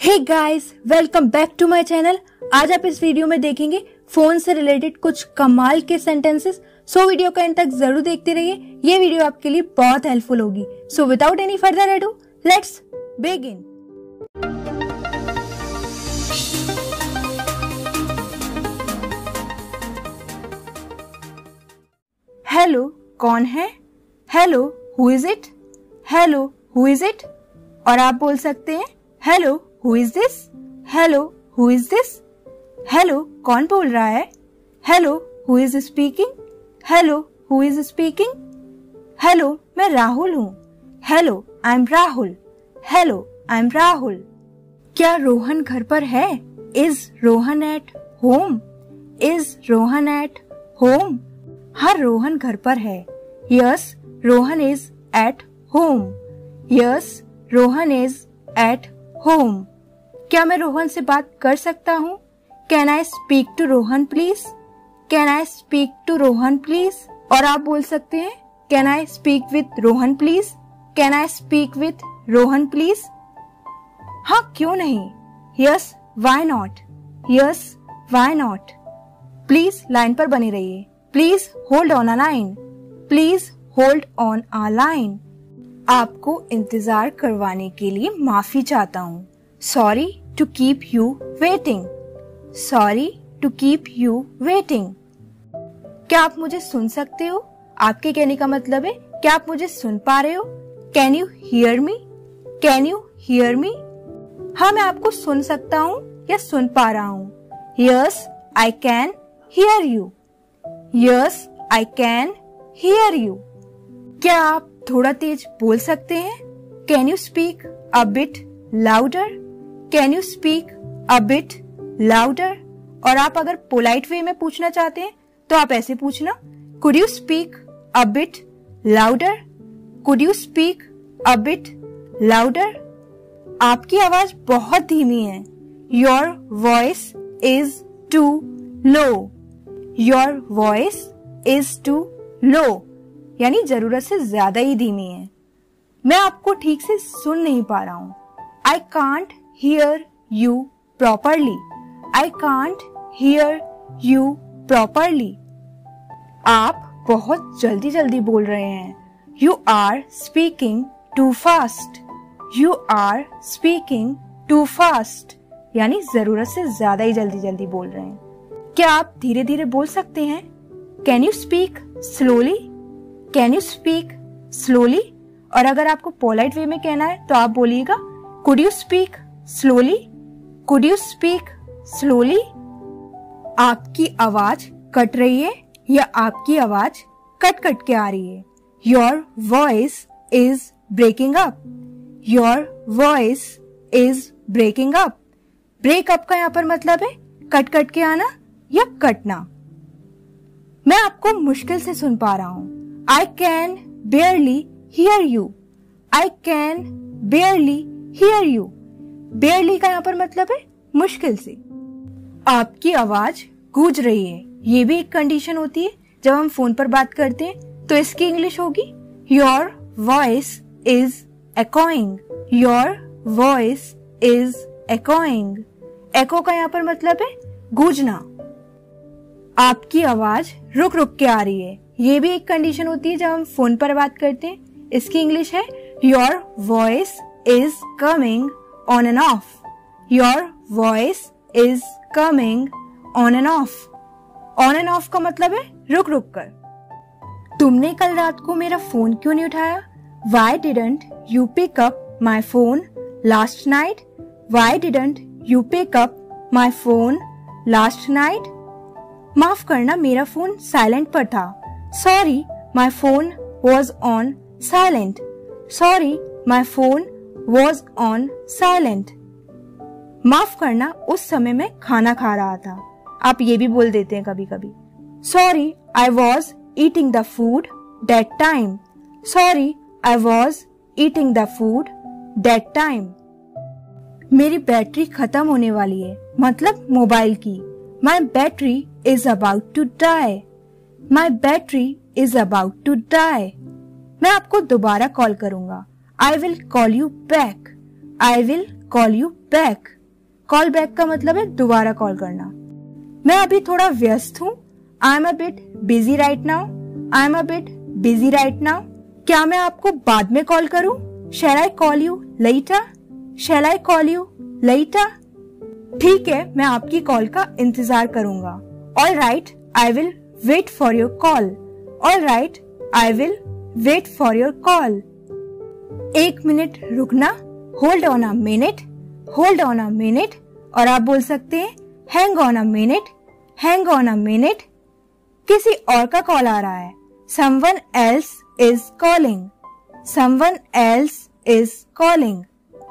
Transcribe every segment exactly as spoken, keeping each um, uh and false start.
Hey guys, welcome back to my channel. आज आप इस वीडियो में देखेंगे फोन से रिलेटेड कुछ कमाल के सेंटेंसेस। सो वीडियो का एंड तक जरूर देखते रहिए, ये वीडियो आपके लिए बहुत हेल्पफुल होगी। So without any further ado, let's begin. Hello, कौन है? Hello, who is it? Hello, who is it? और आप बोल सकते हैं hello, who is this? Hello, who is this? Hello, कौन बोल रहा है? Hello, who is speaking? Hello, who is speaking? Hello, मैं राहुल हूँ। Hello, I am Rahul. Hello, I am Rahul. क्या रोहन घर पर है? Is Rohan at home? Is Rohan at home? हाँ, रोहन घर पर है। Yes, Rohan is at home. Yes, Rohan is at home. क्या मैं रोहन से बात कर सकता हूँ? Can I speak to Rohan please? Can I speak to Rohan please? और आप बोल सकते हैं can I speak with Rohan please? Can I speak with Rohan please? हाँ, क्यों नहीं? Yes, why not? Yes, why not? Please line पर बने रहिए। Please hold on a line. Please hold on a line. आपको इंतजार करवाने के लिए माफी चाहता हूँ। Sorry to keep you waiting. Sorry to keep you waiting. क्या आप मुझे सुन सकते हो? आपके कहने का मतलब है क्या आप मुझे सुन पा रहे हो? Can you hear me? Can you hear me? हाँ, मैं आपको सुन सकता हूँ या सुन पा रहा हूँ। Yes, I can hear you. Yes, I can hear you. क्या आप थोड़ा तेज बोल सकते हैं? Can you speak a bit louder? Can you speak a bit louder? और आप अगर पोलाइट वे में पूछना चाहते हैं तो आप ऐसे पूछना, could you speak a bit louder? Could you speak a bit louder? आपकी आवाज बहुत धीमी है। Your voice is too low. Your voice is too low, यानी जरूरत से ज्यादा ही धीमी है। मैं आपको ठीक से सुन नहीं पा रहा हूँ। I can't hear you properly. I can't hear you properly. आप बहुत जल्दी जल्दी बोल रहे हैं। You are speaking too fast. You are speaking too fast, यानी जरूरत से ज्यादा ही जल्दी जल्दी बोल रहे हैं। क्या आप धीरे धीरे बोल सकते हैं? Can you speak slowly? Can you speak slowly? और अगर आपको पोलाइट वे में कहना है तो आप बोलिएगा, could you speak slowly? Could you speak slowly? आपकी आवाज कट रही है या आपकी आवाज कट कट के आ रही है? Your voice is breaking up. Your voice is breaking up. Breakup का यहाँ पर मतलब है कट कट के आना या कटना। मैं आपको मुश्किल से सुन पा रहा हूँ। I can barely hear you. I can barely hear you. Barely का यहाँ पर मतलब है मुश्किल से। आपकी आवाज गूंज रही है, ये भी एक कंडीशन होती है जब हम फोन पर बात करते हैं, तो इसकी इंग्लिश होगी Your voice is echoing. Your voice is echoing. Echo का यहाँ पर मतलब है गूंजना। आपकी आवाज रुक रुक के आ रही है, ये भी एक कंडीशन होती है जब हम फोन पर बात करते हैं, इसकी इंग्लिश है your voice is coming on and off. Your voice is coming on and off. On and off का मतलब है रुक रुक कर। तुमने कल रात को मेरा फोन क्यों नहीं उठाया? Why didn't you pick up my phone last night? Why didn't you pick up my phone last night? माफ करना, मेरा फोन साइलेंट पर था। Sorry, my phone was on silent. Sorry, my phone was on silent. माफ करना, उस समय मैं खाना खा रहा था। आप ये भी बोल देते हैं कभी कभी। Sorry, I was eating the food that time. Sorry, I was eating the food that time. मेरी बैटरी खत्म होने वाली है, मतलब मोबाइल की। My battery is about to die. My battery is about to die. मैं आपको दोबारा कॉल करूंगा। I will call you back. I will call you back. Call back का मतलब है दोबारा कॉल करना। मैं अभी थोड़ा व्यस्त हूँ। I am a bit busy right now. I am a bit busy right now. क्या मैं आपको बाद में कॉल करूँ? Shall I call you later? Shall I call you later? ठीक है, मैं आपकी कॉल का इंतजार करूंगा। All right, I will wait for your call. All right, I will wait for your call. एक मिनट रुकना, hold on a minute. Hold on a minute. और आप बोल सकते हैं hang on a minute. Hang on a minute. किसी और का कॉल आ रहा है। Someone else is calling. Someone else is calling.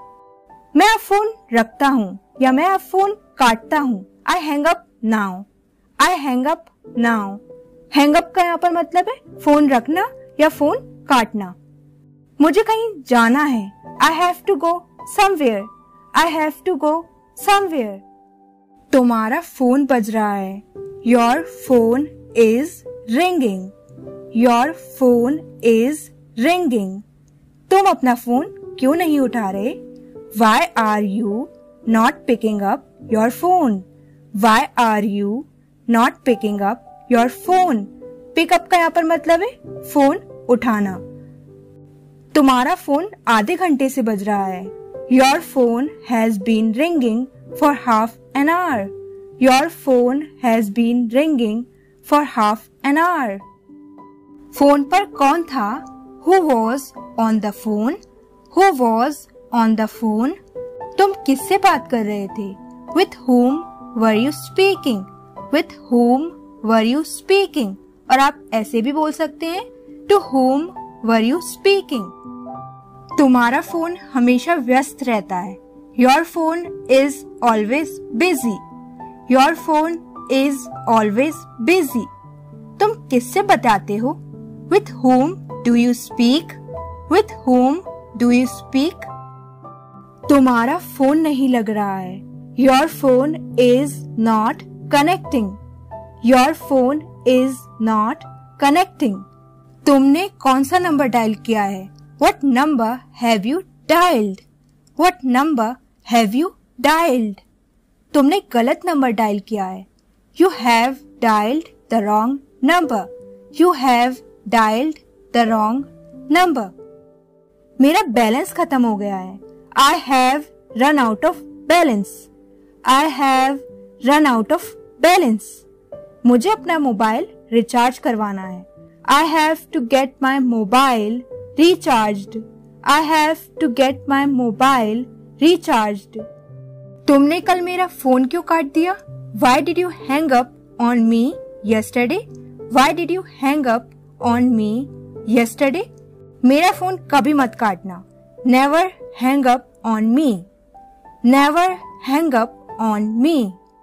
मैं अब फोन रखता हूँ या मैं अब फोन काटता हूँ। I hang up now. I hang up now. Hang up का यहाँ पर मतलब है फोन रखना या फोन काटना। मुझे कहीं जाना है। I have to go somewhere. I have to go somewhere. तुम्हारा फोन बज रहा है। Your phone is ringing. Your phone is ringing. तुम अपना फोन क्यों नहीं उठा रहे? Why are you not picking up your phone? Why are you not picking up your phone? Pick up का यहाँ पर मतलब है फोन उठाना। तुम्हारा फोन आधे घंटे से बज रहा है। Your phone has been ringing for half an hour. Your phone has been ringing for half an hour. Phone पर कौन था? Who was on the phone? Who was on the phone? तुम किससे बात कर रहे थे? With whom were you speaking? With whom were you speaking? और आप ऐसे भी बोल सकते हैं To whom were you speaking? तुम्हारा फोन हमेशा व्यस्त रहता है। Your phone is always busy. Your phone is always busy. तुम किससे बताते हो? With whom do you speak? With whom do you speak? तुम्हारा फोन नहीं लग रहा है। Your phone is not connecting. Your phone is not connecting. तुमने कौन सा नंबर डायल किया है? What number have you dialed? What number have you dialed? तुमने गलत नंबर डायल किया है। You have dialed the wrong number. You have dialed the wrong number. मेरा बैलेंस खत्म हो गया है। I have run out of balance. I have run out of balance. मुझे अपना मोबाइल रिचार्ज करवाना है। I have to get my mobile recharged. I have to get my mobile recharged. तुमने कल मेरा फोन क्यों काट दिया? Why did you hang up on me yesterday? Why did you hang up on me yesterday? मेरा phone कभी मत काटना। Never hang up on me. Never hang up on me.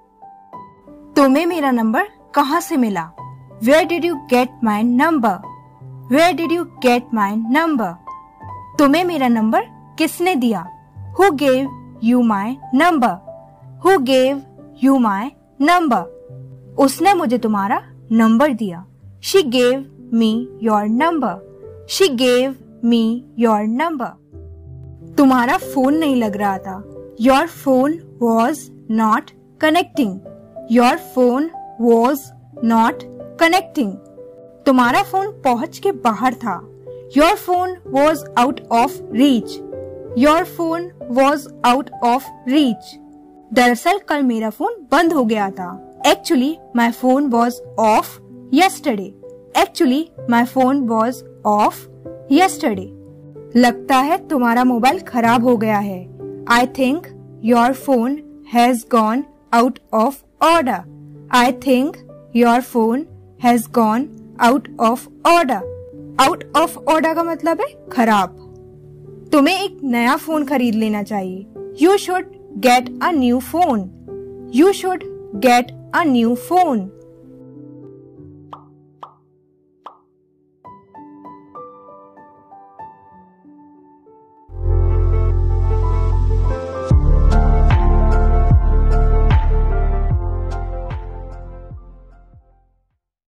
तुम्हें मेरा नंबर कहाँ से मिला? Where did you get my number? Where did you get my number? तुम्हें मेरा नंबर किसने दिया? Who gave you my number? Who gave you my number? उसने मुझे तुम्हारा नंबर दिया। She gave me your number. She gave me your number. तुम्हारा phone नहीं लग रहा था। Your phone was not connecting. Your phone was not connecting. तुम्हारा फोन पहुंच के बाहर था। Your phone was out of reach. Your phone was out of reach. दरअसल कल मेरा फोन बंद हो गया था। Actually, my phone was off yesterday. Actually, my phone was off yesterday. लगता है तुम्हारा मोबाइल खराब हो गया है। I think your phone has gone out of order. I think your phone has gone out of order. Out of order का मतलब है खराब। तुम्हें एक नया फोन खरीद लेना चाहिए। You should get a new phone. You should get a new phone.